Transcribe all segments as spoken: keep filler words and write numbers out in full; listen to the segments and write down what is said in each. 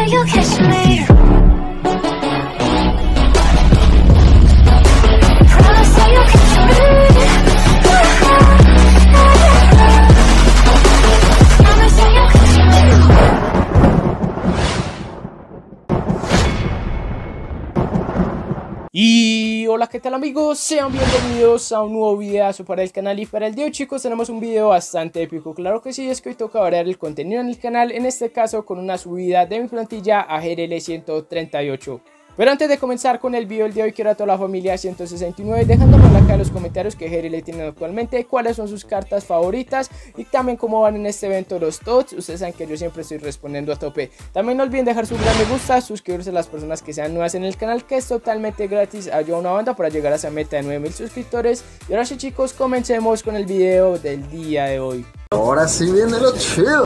you catch me. Promise that you'll catch me. Promise that you'll catch me. Y hola, ¿qué tal amigos? Sean bienvenidos a un nuevo videazo para el canal. Y para el día de hoy, chicos, tenemos un video bastante épico. Claro que sí, es que hoy toca variar el contenido en el canal, en este caso con una subida de mi plantilla a G R L ciento treinta y ocho. Pero antes de comenzar con el video del día de hoy, quiero a toda la familia ciento sesenta y nueve dejándome acá en los comentarios qué G R L tienen actualmente, cuáles son sus cartas favoritas y también cómo van en este evento los T O T S. Ustedes saben que yo siempre estoy respondiendo a tope. También no olviden dejar su gran me gusta, suscribirse a las personas que sean nuevas en el canal, que es totalmente gratis, ayuda a una banda para llegar a esa meta de nueve mil suscriptores. Y ahora sí, chicos, comencemos con el video del día de hoy. Ahora sí viene lo chido.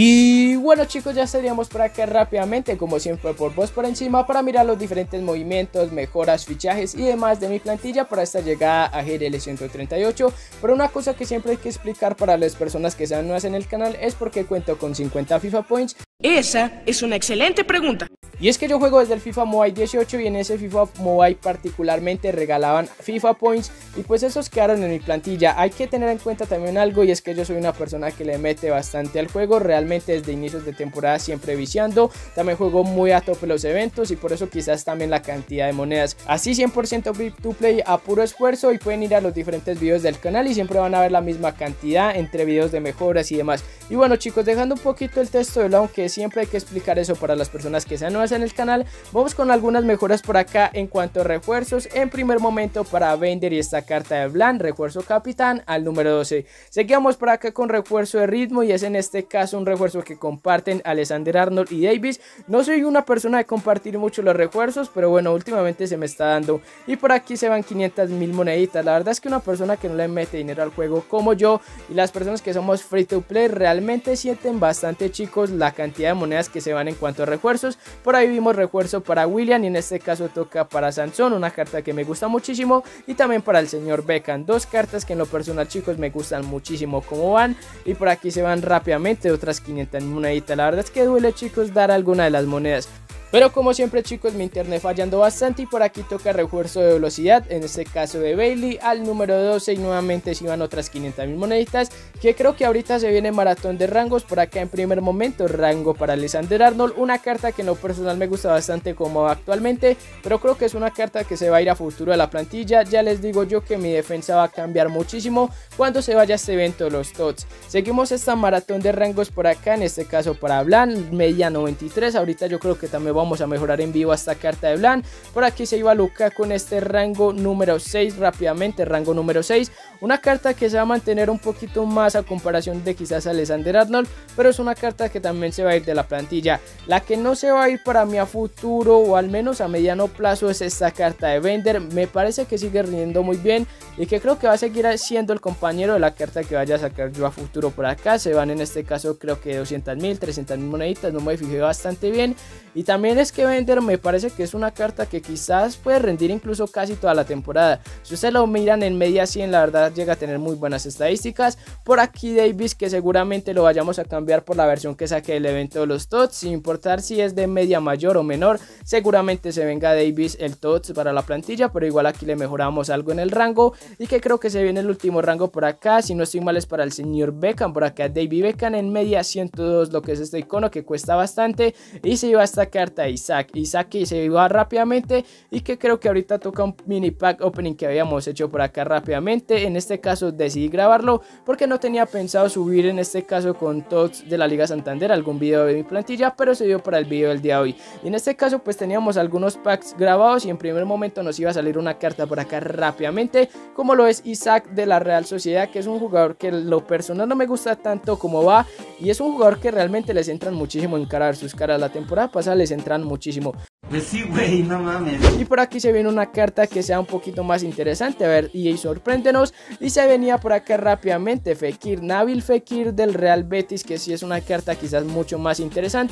Y bueno, chicos, ya estaríamos por acá rápidamente, como siempre por voz por encima, para mirar los diferentes movimientos, mejoras, fichajes y demás de mi plantilla para esta llegada a G R L ciento treinta y ocho. Pero una cosa que siempre hay que explicar para las personas que sean nuevas en el canal es porque cuento con cincuenta FIFA Points. Esa es una excelente pregunta. Y es que yo juego desde el FIFA Mobile dieciocho y en ese FIFA Mobile particularmente regalaban FIFA Points y pues esos quedaron en mi plantilla. Hay que tener en cuenta también algo, y es que yo soy una persona que le mete bastante al juego, realmente desde inicios de temporada siempre viciando, también juego muy a tope los eventos y por eso quizás también la cantidad de monedas. Así cien por ciento free to play a puro esfuerzo, y pueden ir a los diferentes videos del canal y siempre van a ver la misma cantidad entre videos de mejoras y demás. Y bueno, chicos, dejando un poquito el texto de lado, aunque siempre hay que explicar eso para las personas que sean nuevas en el canal, vamos con algunas mejoras por acá en cuanto a refuerzos. En primer momento para Bender y esta carta de Blan, refuerzo capitán al número doce. Seguimos por acá con refuerzo de ritmo, y es en este caso un refuerzo que comparten Alexander Arnold y Davis. No soy una persona de compartir mucho los refuerzos, pero bueno, últimamente se me está dando. Y por aquí se van quinientas mil moneditas. La verdad es que una persona que no le mete dinero al juego como yo y las personas que somos free to play realmente sienten bastante, chicos, la cantidad de monedas que se van en cuanto a refuerzos. Por ahí vimos refuerzo para William y en este caso toca para Sansón, una carta que me gusta muchísimo, y también para el señor Beckham, dos cartas que en lo personal, chicos, me gustan muchísimo como van. Y por aquí se van rápidamente otras quinientas moneditas. La verdad es que duele, chicos, dar alguna de las monedas. Pero como siempre, chicos, mi internet fallando bastante y por aquí toca refuerzo de velocidad, en este caso de Bailey al número doce, y nuevamente se iban otras quinientas mil moneditas, que creo que ahorita se viene maratón de rangos. Por acá en primer momento rango para Alexander Arnold, una carta que en lo personal me gusta bastante como va actualmente, pero creo que es una carta que se va a ir a futuro a la plantilla. Ya les digo yo que mi defensa va a cambiar muchísimo cuando se vaya este evento de los T O T S. Seguimos esta maratón de rangos por acá, en este caso para Blan, media noventa y tres, ahorita yo creo que también va vamos a mejorar en vivo esta carta de Blan. Por aquí se iba Luca con este rango número seis rápidamente, rango número seis, una carta que se va a mantener un poquito más a comparación de quizás Alexander Arnold, pero es una carta que también se va a ir de la plantilla. La que no se va a ir para mí a futuro, o al menos a mediano plazo, es esta carta de Bender. Me parece que sigue rindiendo muy bien y que creo que va a seguir siendo el compañero de la carta que vaya a sacar yo a futuro. Por acá se van en este caso creo que doscientas mil, trescientas mil moneditas, no me fijé bastante bien. Y también es que Bender me parece que es una carta que quizás puede rendir incluso casi toda la temporada. Si ustedes lo miran en media cien, la verdad llega a tener muy buenas estadísticas. Por aquí Davis, que seguramente lo vayamos a cambiar por la versión que saque del evento de los T O T S, sin importar si es de media mayor o menor, seguramente se venga Davis el T O T S para la plantilla, pero igual aquí le mejoramos algo en el rango, y que creo que se viene el último rango por acá, si no estoy mal es para el señor Beckham. Por acá David Beckham en media ciento dos, lo que es este icono que cuesta bastante, y se iba esta carta Isaac, Isaac que se iba rápidamente, y que creo que ahorita toca un mini pack opening que habíamos hecho por acá rápidamente. En este caso decidí grabarlo porque no tenía pensado subir en este caso con T O T S de la Liga Santander algún video de mi plantilla, pero se dio para el video del día de hoy. Y en este caso pues teníamos algunos packs grabados, y en primer momento nos iba a salir una carta por acá rápidamente, como lo es Isaac de la Real Sociedad, que es un jugador que lo personal no me gusta tanto como va, y es un jugador que realmente les entran muchísimo en cara sus caras. La temporada pasada les entran muchísimo. Pues sí, güey, no mames. Y por aquí se viene una carta que sea un poquito más interesante. A ver, E A, sorpréndenos. Y se venía por acá rápidamente Fekir, Nabil Fekir del Real Betis, que sí es una carta quizás mucho más interesante.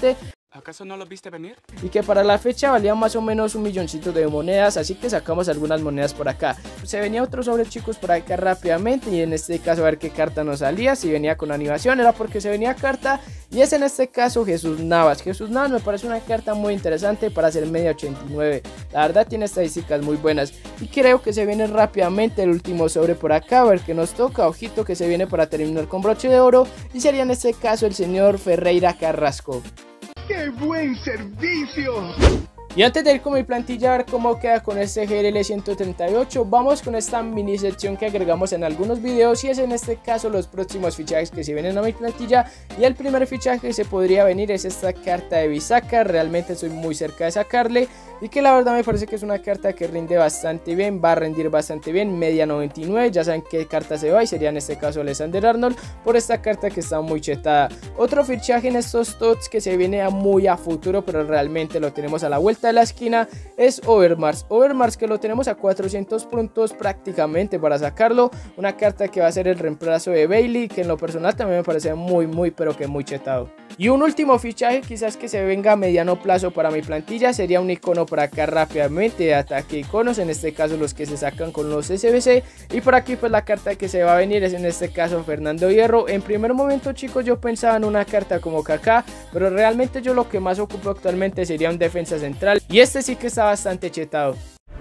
¿Acaso no lo viste venir? Y que para la fecha valía más o menos un milloncito de monedas, así que sacamos algunas monedas por acá. Se venía otro sobre, chicos, por acá rápidamente, y en este caso a ver qué carta nos salía. Si venía con animación era porque se venía carta, y es en este caso Jesús Navas. Jesús Navas me parece una carta muy interesante para hacer media ochenta y nueve, la verdad tiene estadísticas muy buenas, y creo que se viene rápidamente el último sobre por acá, a ver qué nos toca. Ojito que se viene para terminar con broche de oro, y sería en este caso el señor Ferreira Carrasco. ¡Qué buen servicio! Y antes de ir con mi plantilla a ver cómo queda con este G L L ciento treinta y ocho, vamos con esta mini sección que agregamos en algunos videos, y es en este caso los próximos fichajes que se vienen a mi plantilla. Y el primer fichaje que se podría venir es esta carta de Bisaca. Realmente estoy muy cerca de sacarle, y que la verdad me parece que es una carta que rinde bastante bien, va a rendir bastante bien, media noventa y nueve, ya saben qué carta se va, y sería en este caso Alexander Arnold, por esta carta que está muy chetada. Otro fichaje en estos tots que se viene a muy a futuro, pero realmente lo tenemos a la vuelta de la esquina, es Overmars. Overmars que lo tenemos a cuatrocientos puntos prácticamente para sacarlo, una carta que va a ser el reemplazo de Bailey, que en lo personal también me parece muy muy pero que muy chetado. Y un último fichaje quizás que se venga a mediano plazo para mi plantilla sería un icono por acá rápidamente de ataque iconos, en este caso los que se sacan con los S B C, y por aquí pues la carta que se va a venir es en este caso Fernando Hierro. En primer momento, chicos, yo pensaba en una carta como Kaká, pero realmente yo lo que más ocupo actualmente sería un defensa central, y este sí que está bastante chetado.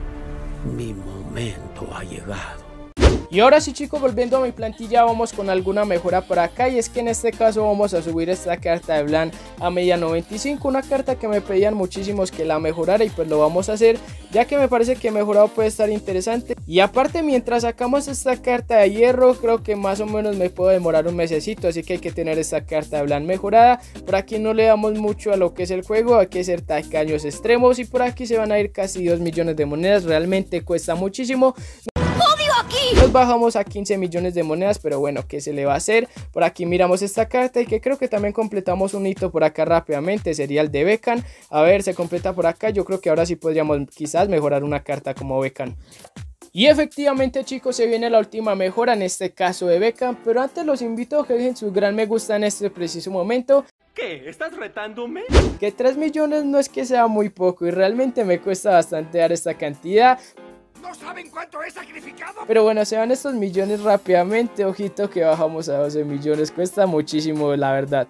Mi momento ha llegado. Y ahora sí, chicos, volviendo a mi plantilla, vamos con alguna mejora por acá, y es que en este caso vamos a subir esta carta de Blan a media noventa y cinco, una carta que me pedían muchísimos que la mejorara, y pues lo vamos a hacer, ya que me parece que mejorado puede estar interesante. Y aparte, mientras sacamos esta carta de hierro, creo que más o menos me puedo demorar un mesecito, así que hay que tener esta carta de Blan mejorada. Por aquí no le damos mucho a lo que es el juego, hay que ser tacaños extremos, y por aquí se van a ir casi dos millones de monedas, realmente cuesta muchísimo. Aquí. Nos bajamos a quince millones de monedas, pero bueno, ¿qué se le va a hacer? Por aquí miramos esta carta, y que creo que también completamos un hito por acá rápidamente, sería el de Beckham. A ver, se completa por acá, yo creo que ahora sí podríamos quizás mejorar una carta como Beckham. Y efectivamente, chicos, se viene la última mejora, en este caso de Beckham, pero antes los invito a que dejen su gran me gusta en este preciso momento. ¿Qué? ¿Estás retándome? Que tres millones no es que sea muy poco, y realmente me cuesta bastante dar esta cantidad. ¿No saben cuánto he sacrificado? Pero bueno, se van estos millones rápidamente. Ojito que bajamos a doce millones. Cuesta muchísimo, la verdad.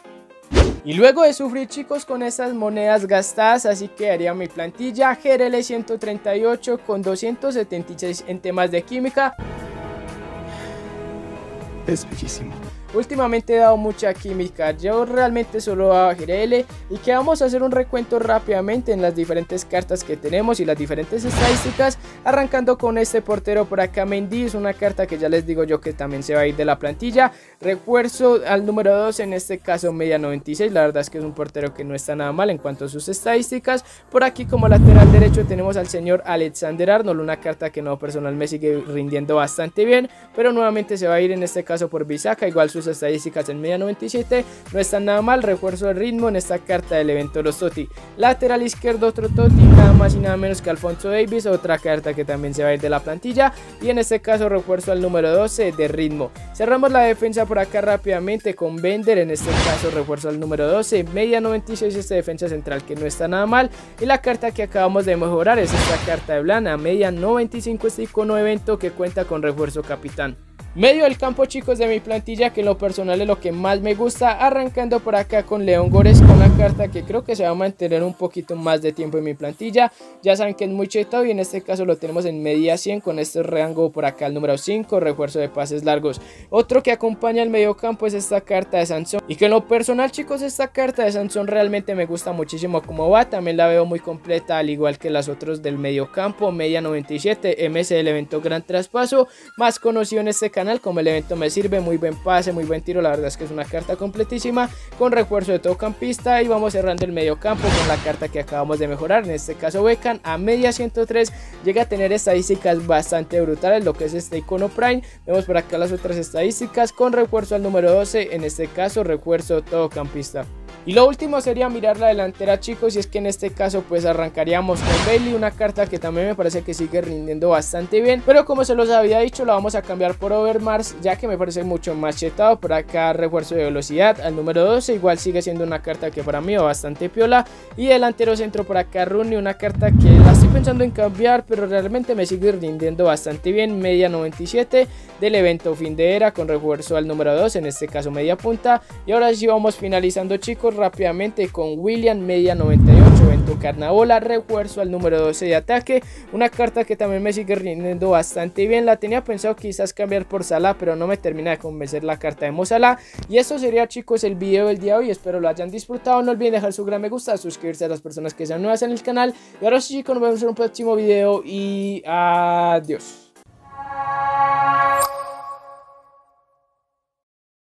Y luego de sufrir, chicos, con esas monedas gastadas, así quedaría mi plantilla G L L ciento treinta y ocho con doscientos setenta y seis en temas de química. Es bellísimo. Últimamente he dado mucha química, yo realmente solo daba G L L, y que vamos a hacer un recuento rápidamente en las diferentes cartas que tenemos y las diferentes estadísticas, arrancando con este portero por acá, Mendy. Es una carta que ya les digo yo que también se va a ir de la plantilla. Refuerzo al número dos, en este caso media noventa y seis, la verdad es que es un portero que no está nada mal en cuanto a sus estadísticas. Por aquí como lateral derecho tenemos al señor Alexander Arnold, una carta que no personal me sigue rindiendo bastante bien, pero nuevamente se va a ir en este caso por Bisaca, igual sus estadísticas en media noventa y siete no están nada mal. Refuerzo de ritmo en esta carta del evento de los Toti. Lateral izquierdo otro Toti, nada más y nada menos que Alfonso Davies, otra carta que también se va a ir de la plantilla, y en este caso refuerzo al número doce de ritmo. Cerramos la defensa por acá rápidamente con Bender, en este caso refuerzo al número doce, media noventa y seis este defensa central que no está nada mal, y la carta que acabamos de mejorar es esta carta de Blana, media noventa y cinco este icono evento que cuenta con refuerzo capitán. Medio del campo, chicos, de mi plantilla, que en lo personal es lo que más me gusta, arrancando por acá con León Górez, con una carta que creo que se va a mantener un poquito más de tiempo en mi plantilla. Ya saben que es muy chetado, y en este caso lo tenemos en media cien con este rango por acá el número cinco, refuerzo de pases largos. Otro que acompaña el medio campo es esta carta de Sansón, y que en lo personal, chicos, esta carta de Sansón realmente me gusta muchísimo como va, también la veo muy completa al igual que las otras del medio campo. Media noventa y siete, M S del evento Gran Traspaso, más conocido en este canal como el evento Me Sirve, muy buen pase, muy buen tiro, la verdad es que es una carta completísima con refuerzo de todo campista. Y vamos cerrando el medio campo con la carta que acabamos de mejorar, en este caso Beckham, a media ciento tres, llega a tener estadísticas bastante brutales, lo que es este icono Prime. Vemos por acá las otras estadísticas con refuerzo al número doce, en este caso refuerzo todo campista. Y lo último sería mirar la delantera, chicos, y es que en este caso pues arrancaríamos con Bailey, una carta que también me parece que sigue rindiendo bastante bien, pero como se los había dicho la vamos a cambiar por Overmars, ya que me parece mucho más chetado. Por acá refuerzo de velocidad al número doce, igual sigue siendo una carta que para mí va bastante piola. Y delantero centro por acá Rooney, una carta que la estoy pensando en cambiar, pero realmente me sigue rindiendo bastante bien, media noventa y siete del evento fin de era con refuerzo al número dos, en este caso media punta. Y ahora sí vamos finalizando, chicos, rápidamente con William, media noventa y ocho, evento carnabola, refuerzo al número doce de ataque, una carta que también me sigue rindiendo bastante bien. La tenía pensado quizás cambiar por Salah, pero no me termina de convencer la carta de Mo Salah. Y eso sería, chicos, el video del día de hoy, espero lo hayan disfrutado. No olviden dejar su gran me gusta, suscribirse a las personas que sean nuevas en el canal. Y ahora sí, chicos, nos vemos en un próximo video y adiós.